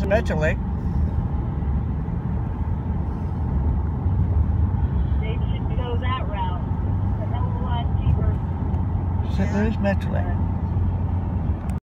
There's a Metrolink. They should go that route. It's a hell of a lot cheaper. St. Louis Metrolink.